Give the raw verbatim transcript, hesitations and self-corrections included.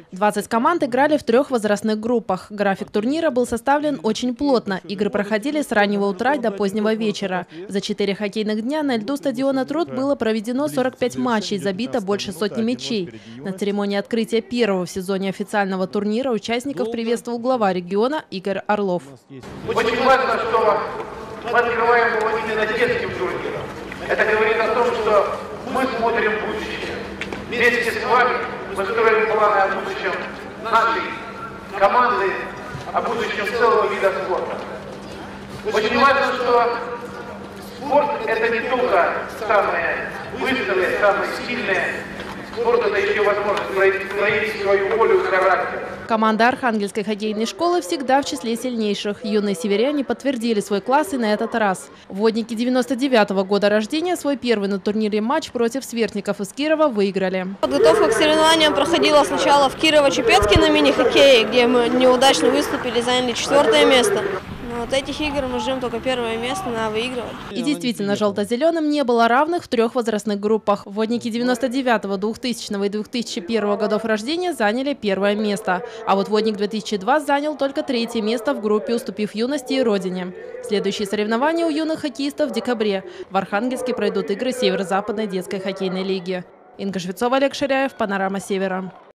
двадцать команд играли в трех возрастных группах. График турнира был составлен очень плотно. Игры проходили с раннего утра до позднего вечера. За четыре хоккейных дня на льду стадиона «Труд» было проведено сорок пять матчей, забито больше сотни мячей. На церемонии открытия первого в сезоне официального турнира участников приветствовал глава региона Игорь Орлов. Очень важно, что мы открываем его именно детским турниром. Это говорит о том, что мы смотрим в будущее. Вместе с вами мы строим планы о будущем нашей команды, о будущем целого вида спорта. Очень важно, что спорт – это не только самое быстрое, самое сильное. Спорт – это еще возможность проявить свою волю и характер. Команда Архангельской хоккейной школы всегда в числе сильнейших. Юные северяне подтвердили свой класс и на этот раз. Водники девяносто девятого года рождения свой первый на турнире матч против сверстников из Кирова выиграли. Подготовка к соревнованиям проходила сначала в Кирово-Чепецке на мини-хоккее, где мы неудачно выступили, заняли четвертое место. Но от этих игр мы ждем только первое место, надо выигрывать. И действительно, желто-зеленым не было равных в трех возрастных группах. Водники девяносто девятого, двухтысячного и две тысячи первого годов рождения заняли первое место. А вот водник две тысячи два занял только третье место в группе, уступив юности и родине. Следующие соревнования у юных хоккеистов в декабре. В Архангельске пройдут игры Северо-Западной детской хоккейной лиги. Инга Швецова, Олег Ширяев, Панорама Севера.